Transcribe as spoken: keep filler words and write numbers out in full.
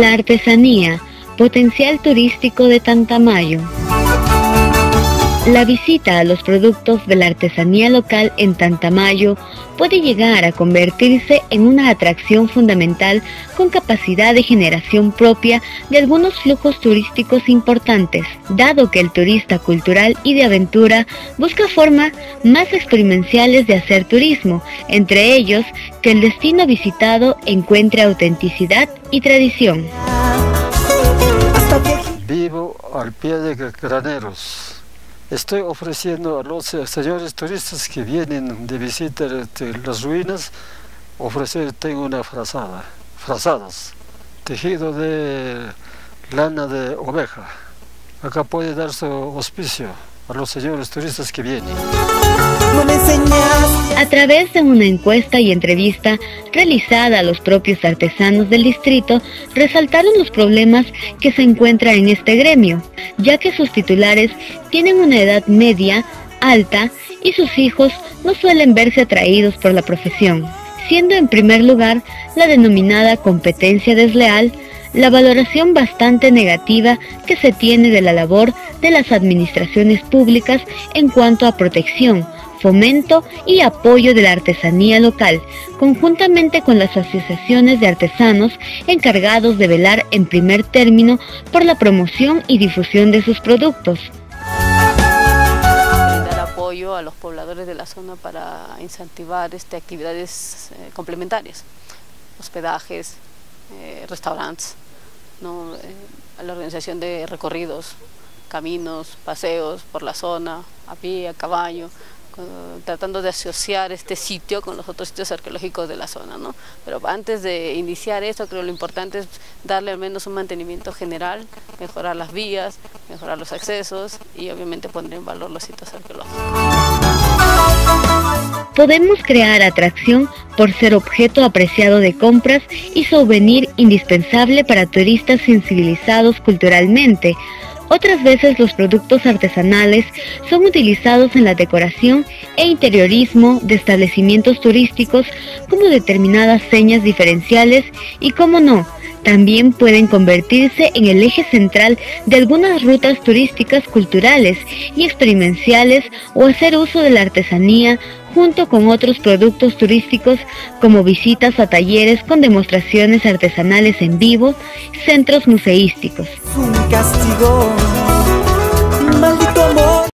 La artesanía, potencial turístico de Tantamayo. La visita a los productos de la artesanía local en Tantamayo puede llegar a convertirse en una atracción fundamental con capacidad de generación propia de algunos flujos turísticos importantes, dado que el turista cultural y de aventura busca formas más experienciales de hacer turismo, entre ellos que el destino visitado encuentre autenticidad y tradición. Vivo al pie de graneros. Estoy ofreciendo a los señores turistas que vienen de visita de las ruinas, ofrecer, tengo una frazada, frazadas, tejido de lana de oveja. Acá puede dar su auspicio a los señores turistas que vienen. A través de una encuesta y entrevista realizada a los propios artesanos del distrito, resaltaron los problemas que se encuentra en este gremio, ya que sus titulares tienen una edad media, alta, y sus hijos no suelen verse atraídos por la profesión, siendo en primer lugar la denominada competencia desleal, la valoración bastante negativa que se tiene de la labor de las administraciones públicas en cuanto a protección, fomento y apoyo de la artesanía local, conjuntamente con las asociaciones de artesanos encargados de velar en primer término por la promoción y difusión de sus productos. Dar apoyo a los pobladores de la zona para incentivar este, actividades eh, complementarias, hospedajes, eh, restaurantes, ¿no? eh, a la organización de recorridos, caminos, paseos por la zona, a pie, a caballo, tratando de asociar este sitio con los otros sitios arqueológicos de la zona, ¿no? Pero antes de iniciar esto, creo que lo importante es darle al menos un mantenimiento general, mejorar las vías, mejorar los accesos y obviamente poner en valor los sitios arqueológicos. Podemos crear atracción por ser objeto apreciado de compras y souvenir indispensable para turistas sensibilizados culturalmente. Otras veces los productos artesanales son utilizados en la decoración e interiorismo de establecimientos turísticos como determinadas señas diferenciales y, como no, también pueden convertirse en el eje central de algunas rutas turísticas culturales y experienciales o hacer uso de la artesanía junto con otros productos turísticos como visitas a talleres con demostraciones artesanales en vivo, centros museísticos. Un castigo.